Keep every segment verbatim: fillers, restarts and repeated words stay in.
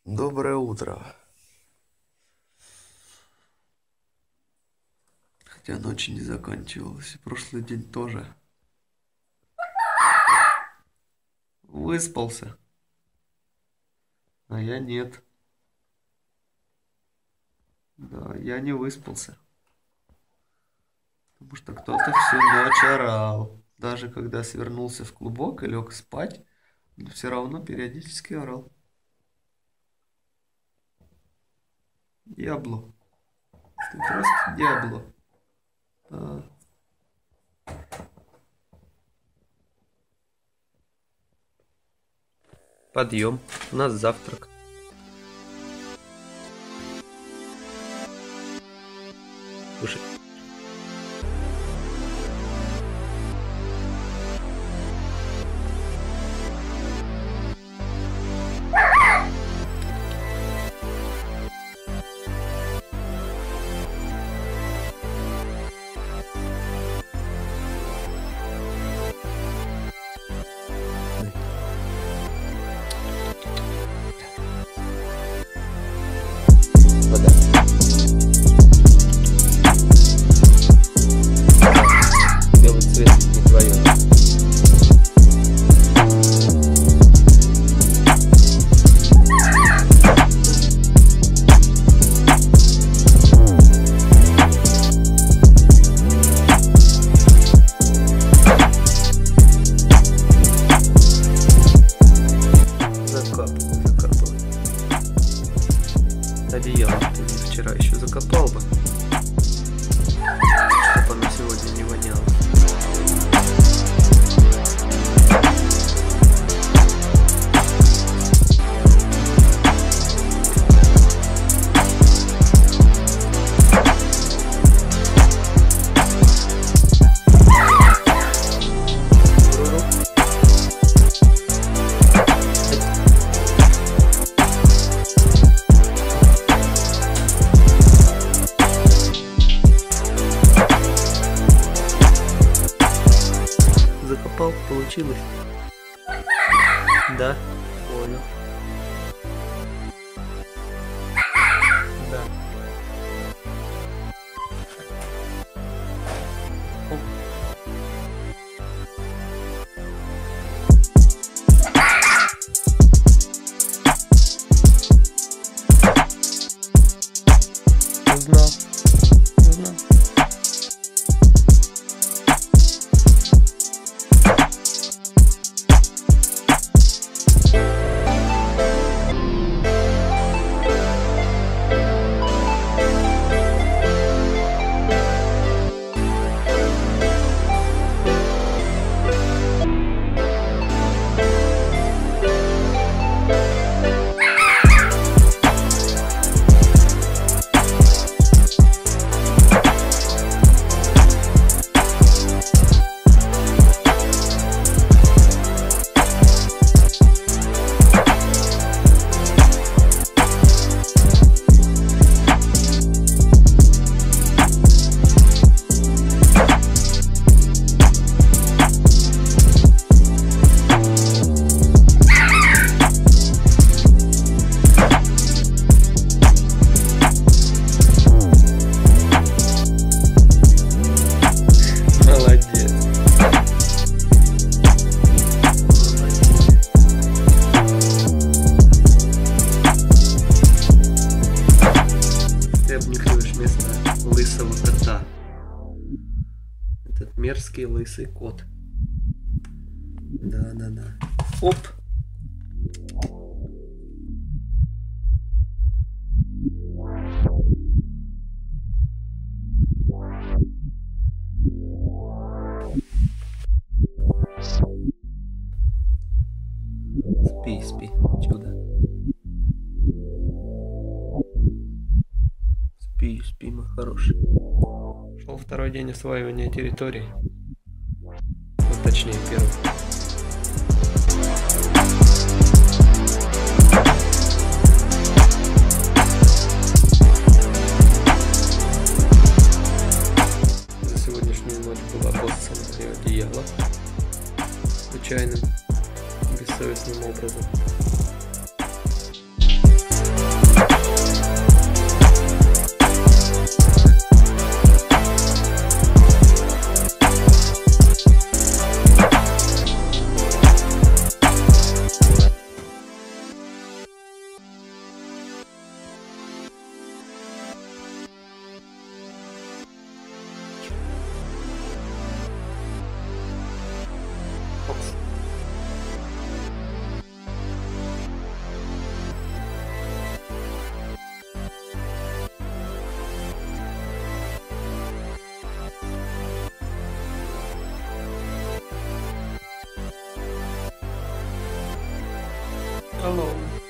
Доброе утро. Хотя ночь не заканчивалась, и прошлый день тоже. Выспался. А я нет. Да, я не выспался. Потому что кто-то всю ночь орал. Даже когда свернулся в клубок и лег спать, он все равно периодически орал. Диабло. Ты просто Диабло. Да. Подъем. У нас завтрак. Слушай. Вода. Белый цвет не твое. Закапывай, закапывай. Одеяло ты мне вчера еще закопал бы, чтобы оно сегодня не воняло. Закопал, получилось. Да, понял. Да. Оп. Узнал. Узнал. Ты обнюхиваешь место лысого кота. Этот мерзкий лысый кот. Да, да, да. Оп! Спи, спи, чудо. Спи, спи, мой хороший. Шел второй день осваивания территории. Ну, точнее, первый. За сегодняшнюю ночь было обоссано мое одеяло. Случайным, бессовестным образом. Алло.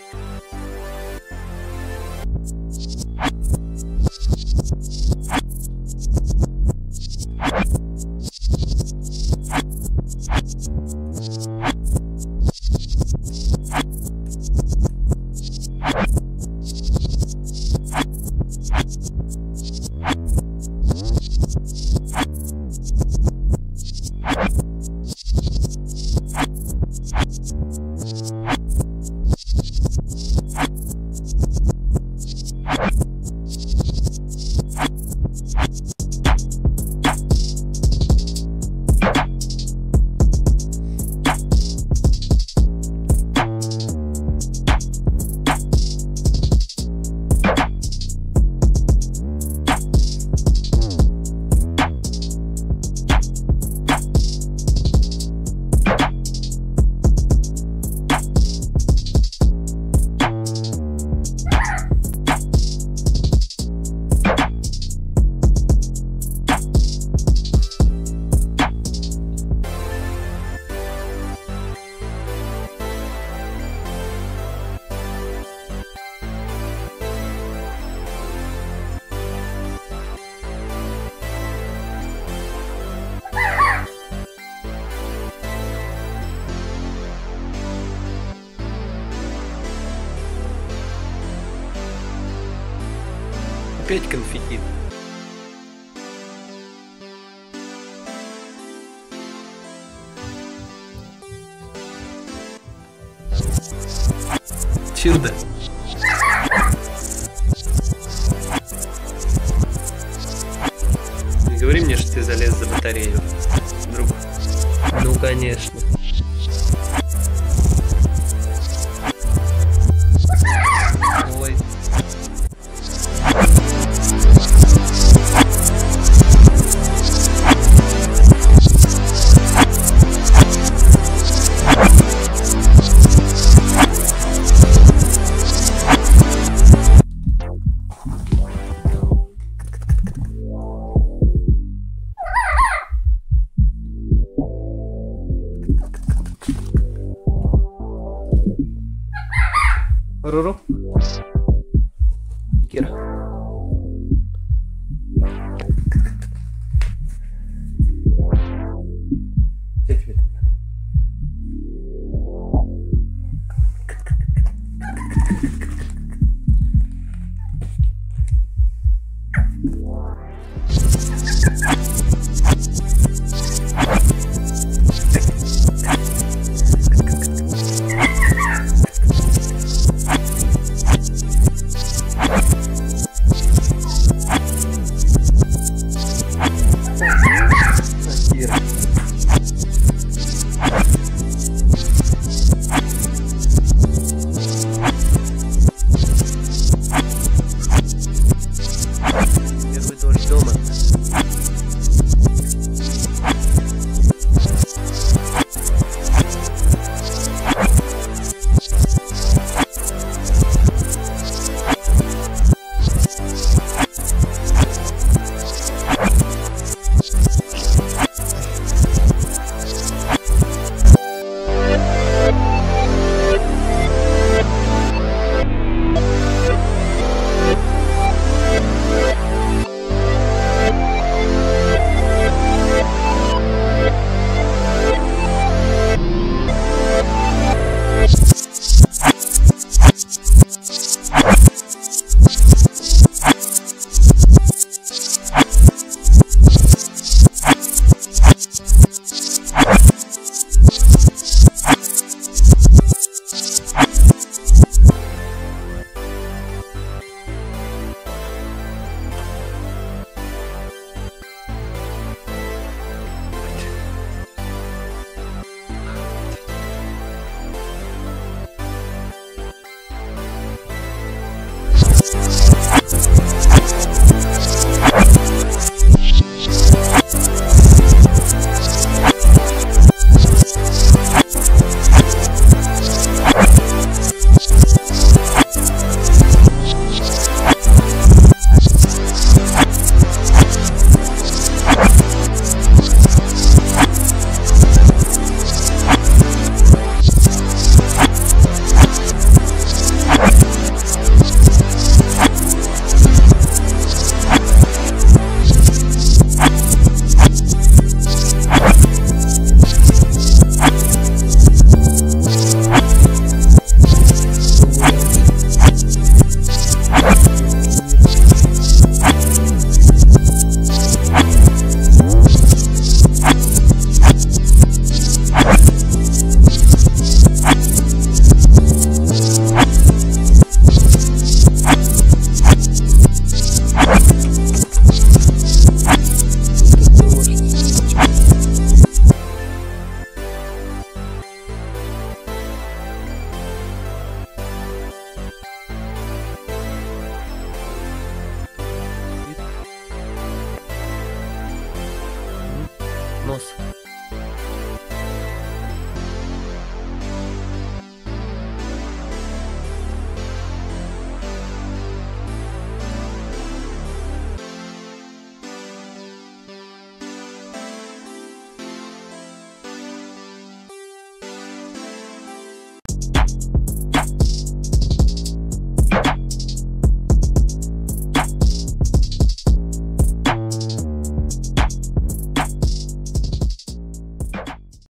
Опять конфетти. Чудо. Не говори мне, что ты залез за батарею, друг. Ну, конечно. Ой. Руру. Кира. Что тебе там надо? нос.